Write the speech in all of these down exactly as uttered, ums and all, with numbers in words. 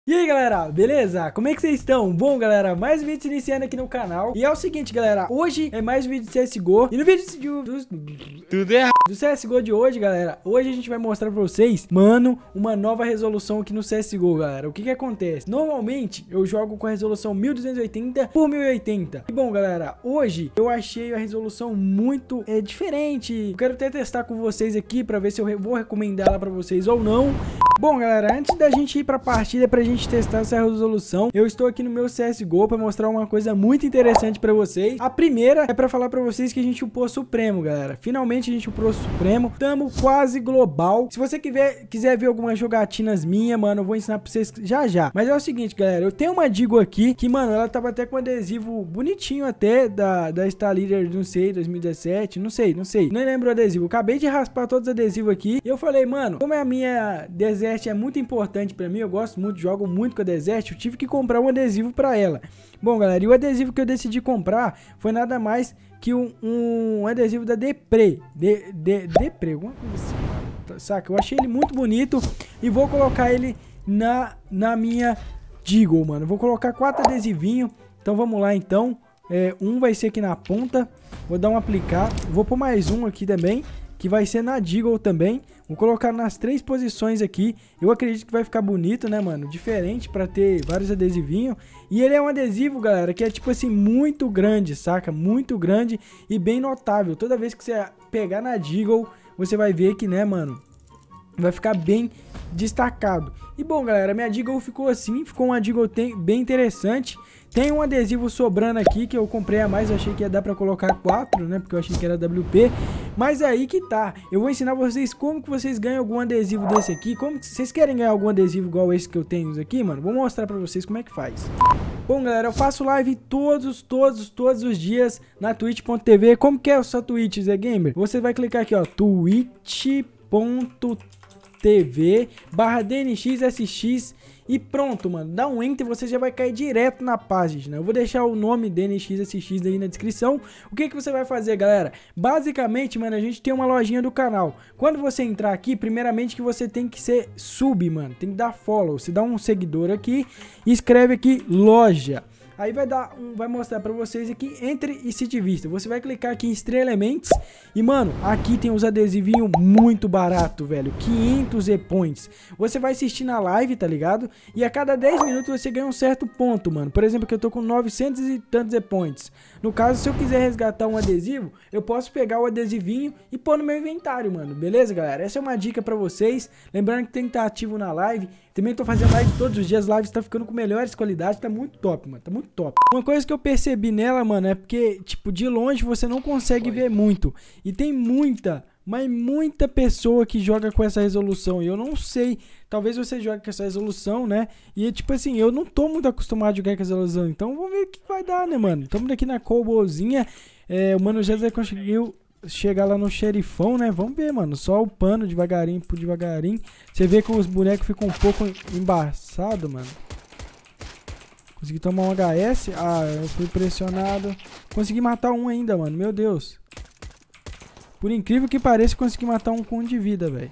E aí galera, beleza? Como é que vocês estão? Bom galera, mais um vídeo iniciando aqui no canal. E é o seguinte galera, hoje é mais um vídeo de C S G O. E no vídeo do, do, Tudo errado. do C S G O de hoje galera, hoje a gente vai mostrar pra vocês, mano, uma nova resolução aqui no C S G O galera. O que que acontece? Normalmente eu jogo com a resolução mil duzentos e oitenta por mil e oitenta. E bom galera, hoje eu achei a resolução muito é, diferente. Eu quero até testar com vocês aqui pra ver se eu re vou recomendar ela pra vocês ou não. Bom galera, antes da gente ir pra partida pra gente testar essa resolução, eu estou aqui no meu C S G O para mostrar uma coisa muito interessante para vocês. A primeira é para falar para vocês que a gente upou Supremo, galera. Finalmente a gente upou Supremo, tamo quase global. Se você quiser, quiser ver algumas jogatinas minhas, mano, eu vou ensinar para vocês já já. Mas é o seguinte, galera, eu tenho uma Deagle aqui que, mano, ela tava até com adesivo bonitinho até da, da Star Leader, não sei, dois mil e dezessete, não sei, não sei. Nem lembro o adesivo. Eu acabei de raspar todos os adesivos aqui e eu falei, mano, como a minha Desert é muito importante para mim, eu gosto muito, jogo muito com a Desert, eu tive que comprar um adesivo para ela. Bom galera, e o adesivo que eu decidi comprar foi nada mais que um, um adesivo da Depre de, de, Depre, alguma coisa assim, saca? Eu achei ele muito bonito e vou colocar ele na, na minha Deagle, mano. Vou colocar quatro adesivinhos, então vamos lá então. É, um vai ser aqui na ponta, vou dar um aplicar, vou pôr mais um aqui também, que vai ser na Deagle também. Vou colocar nas três posições aqui. Eu acredito que vai ficar bonito, né, mano? Diferente pra ter vários adesivinhos. E ele é um adesivo, galera, que é tipo assim, muito grande, saca? Muito grande e bem notável. Toda vez que você pegar na Deagle, você vai ver que, né, mano, vai ficar bem destacado. E bom, galera, minha Deagle ficou assim. Ficou uma Deagle bem interessante. Tem um adesivo sobrando aqui que eu comprei a mais, eu achei que ia dar pra colocar quatro, né, porque eu achei que era W P, mas é aí que tá, eu vou ensinar vocês como que vocês ganham algum adesivo desse aqui, como que vocês querem ganhar algum adesivo igual esse que eu tenho aqui, mano, vou mostrar pra vocês como é que faz. Bom galera, eu faço live todos, todos, todos os dias na twitch ponto tv, como que é a sua Twitch, Zé Gamer? Você vai clicar aqui ó, twitch ponto tv barra D N X S X e pronto, mano, dá um enter e você já vai cair direto na página. Eu vou deixar o nome D N X S X aí na descrição. O que que você vai fazer, galera? Basicamente, mano, a gente tem uma lojinha do canal. Quando você entrar aqui, primeiramente que você tem que ser sub, mano, tem que dar follow. Você dá um seguidor aqui e escreve aqui loja. Aí vai dar um, vai mostrar pra vocês aqui, entre e se divista. Você vai clicar aqui em Stray Elements e, mano, aqui tem os adesivinhos muito barato, velho. quinhentos E-Points. Você vai assistir na live, tá ligado? E a cada dez minutos você ganha um certo ponto, mano. Por exemplo, que eu tô com novecentos e tantos E-Points. No caso, se eu quiser resgatar um adesivo, eu posso pegar o adesivinho e pôr no meu inventário, mano. Beleza, galera? Essa é uma dica pra vocês. Lembrando que tem que estar ativo na live. Também tô fazendo live todos os dias, as lives tá ficando com melhores qualidades, tá muito top, mano, tá muito top. Uma coisa que eu percebi nela, mano, é porque, tipo, de longe você não consegue ver muito. E tem muita, mas muita pessoa que joga com essa resolução. E eu não sei, talvez você jogue com essa resolução, né? E, tipo assim, eu não tô muito acostumado a jogar com essa resolução. Então, vamos ver o que vai dar, né, mano? Tamo aqui na Cobozinha, é, o Mano José conseguiu chegar lá no xerifão, né? Vamos ver, mano. Só o pano devagarinho por devagarinho. Você vê que os bonecos ficam um pouco embaçados, mano. Consegui tomar um H S. Ah, eu fui pressionado. Consegui matar um ainda, mano. Meu Deus. Por incrível que pareça, consegui matar um com um de vida, velho.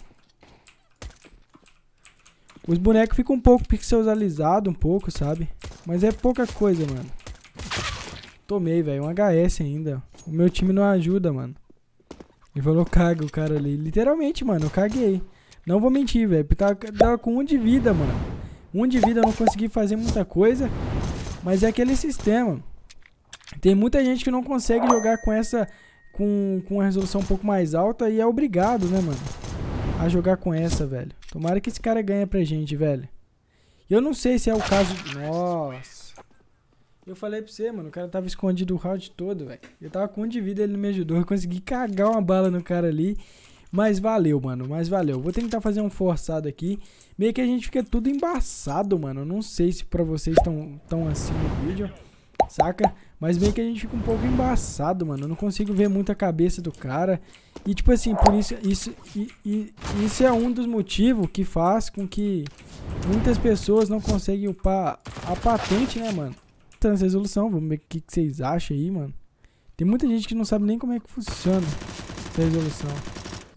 Os bonecos ficam um pouco pixelizados, um pouco, sabe? Mas é pouca coisa, mano. Tomei, velho. Um H S ainda. O meu time não ajuda, mano. Ele falou, caga o cara ali. Literalmente, mano, eu caguei. Não vou mentir, velho. Tava, tava com um de vida, mano. Um de vida eu não consegui fazer muita coisa. Mas é aquele sistema. Tem muita gente que não consegue jogar com essa... Com, com uma resolução um pouco mais alta. E é obrigado, né, mano, a jogar com essa, velho. Tomara que esse cara ganhe pra gente, velho. Eu não sei se é o caso... Nossa. Eu falei pra você, mano, o cara tava escondido o round todo, velho. Eu tava com um de vida, ele não me ajudou. Eu consegui cagar uma bala no cara ali. Mas valeu, mano, mas valeu. Vou tentar fazer um forçado aqui. Meio que a gente fica tudo embaçado, mano. Eu não sei se pra vocês tão, tão assim no vídeo, saca? Mas meio que a gente fica um pouco embaçado, mano. Eu não consigo ver muito a cabeça do cara. E tipo assim, por isso, isso, e, e, isso é um dos motivos que faz com que muitas pessoas não conseguem upar a patente, né, mano? Essa resolução, vamos ver o que, que vocês acham aí, mano. Tem muita gente que não sabe nem como é que funciona essa resolução.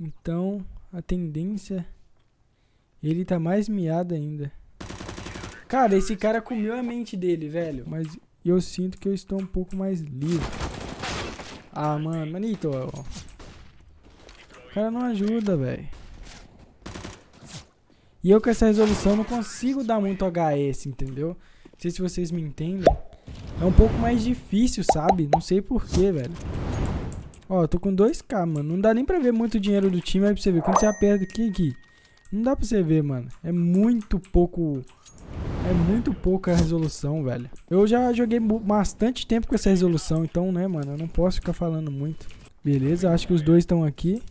Então, a tendência... Ele tá mais miado ainda. Cara, esse cara comeu a mente dele, velho. Mas eu sinto que eu estou um pouco mais livre. Ah, mano, manito. O cara não ajuda, velho. E eu com essa resolução não consigo dar muito H S, entendeu? Não sei se vocês me entendem. É um pouco mais difícil, sabe? Não sei porquê, velho. Ó, eu tô com dois K, mano. Não dá nem pra ver muito dinheiro do time. Aí pra você ver. Quando você aperta aqui, aqui. Não dá pra você ver, mano. É muito pouco... É muito pouca resolução, velho. Eu já joguei bastante tempo com essa resolução. Então, né, mano, eu não posso ficar falando muito. Beleza, acho que os dois estão aqui.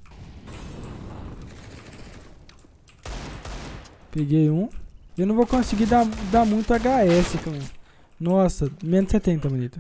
Peguei um. Eu não vou conseguir dar, dar muito H S, cara. Nossa, menos setenta, manito.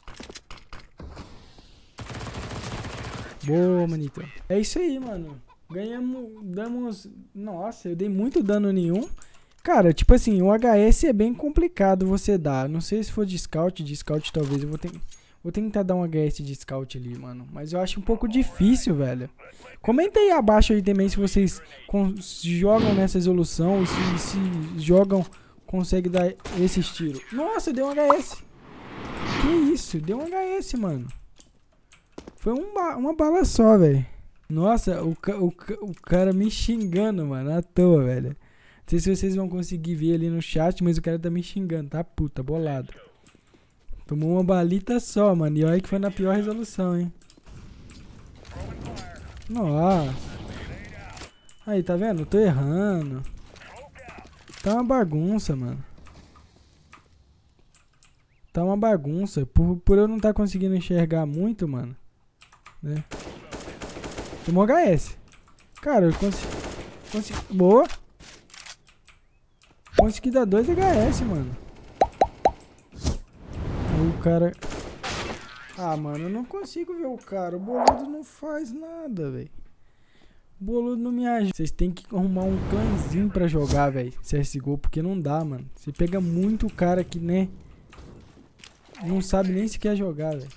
Boa, manito. É isso aí, mano. Ganhamos, damos... Nossa, eu dei muito dano nenhum. Cara, tipo assim, o H S é bem complicado você dar. Não sei se for de scout, de scout talvez. Eu vou, ter, vou tentar dar um H S de scout ali, mano. Mas eu acho um pouco difícil, velho. Comenta aí abaixo aí também se vocês jogam nessa resolução. E se, se jogam, conseguem dar esse tiro. Nossa, deu um H S. Que isso, deu um H S, mano. Foi um ba uma bala só, velho. Nossa, o, o, o cara me xingando, mano, à toa, velho. Não sei se vocês vão conseguir ver ali no chat, mas o cara tá me xingando, tá puta, bolado. Tomou uma balita só, mano. E olha que foi na pior resolução, hein. Nossa. Aí, tá vendo? Eu tô errando. Tá uma bagunça, mano. Tá uma bagunça. Por, por eu não tá conseguindo enxergar muito, mano. Né? Tomou H S. Cara, eu consegui... consegui boa. Consegui dar dois H S, mano. Aí o cara... Ah, mano, eu não consigo ver o cara. O boludo não faz nada, velho. O boludo não me ajuda. Vocês tem que arrumar um clãzinho pra jogar, velho. C S G O, porque não dá, mano. Você pega muito cara que, né? Não sabe nem se quer jogar, velho.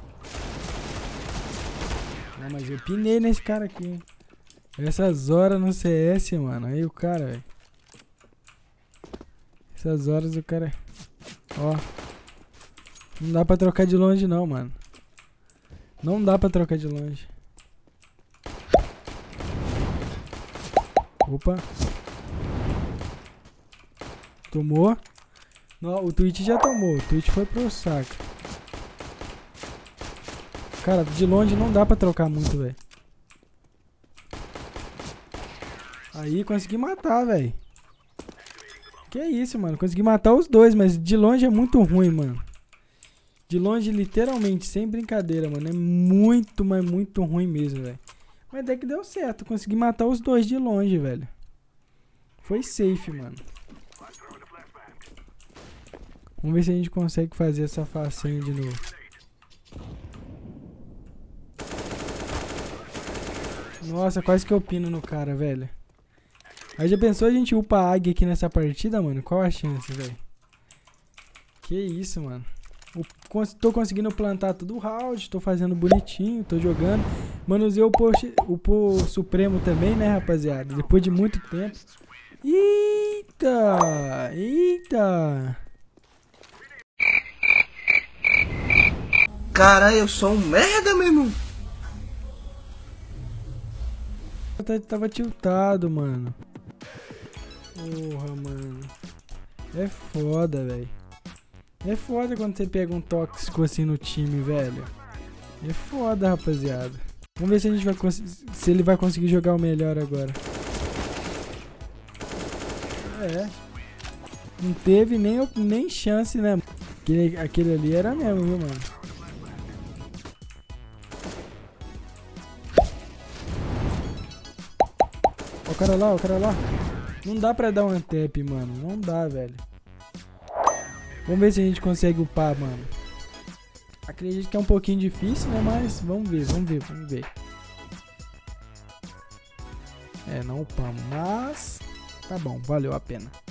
Não, mas eu pinei nesse cara aqui, hein? Essas horas no C S, mano. Aí o cara, velho. Essas horas o cara... Ó. Não dá pra trocar de longe não, mano. Não dá pra trocar de longe. Opa. Tomou. Não, o Twitch já tomou. O Twitch foi pro saco. Cara, de longe não dá pra trocar muito, velho. Aí, consegui matar, velho. Que isso, mano. Consegui matar os dois, mas de longe é muito ruim, mano. De longe, literalmente, sem brincadeira, mano. É muito, mas muito ruim mesmo, velho. Mas até que deu certo. Consegui matar os dois de longe, velho. Foi safe, mano. Vamos ver se a gente consegue fazer essa façanha de novo. Nossa, quase que eu pino no cara, velho. Aí já pensou a gente upa a águia aqui nessa partida, mano? Qual a chance, velho? Que isso, mano. O, tô conseguindo plantar todo o round, tô fazendo bonitinho, tô jogando. Manusei o post, o Pô Supremo também, né, rapaziada? Depois de muito tempo. Eita! Eita! Cara, eu sou um merda, meu irmão. Eu tava tiltado, mano. Porra, mano. É foda, velho. É foda quando você pega um tóxico assim no time, velho. É foda, rapaziada. Vamos ver se a gente vai se ele vai conseguir jogar o melhor agora. É. Não teve nem, nem chance, né? Aquele, aquele ali era mesmo, viu, mano? Ó o cara lá, ó o cara lá. Não dá pra dar um antep, mano. Não dá, velho. Vamos ver se a gente consegue upar, mano. Acredito que é um pouquinho difícil, né? Mas vamos ver, vamos ver, vamos ver. É, não upamos, mas... Tá bom, valeu a pena.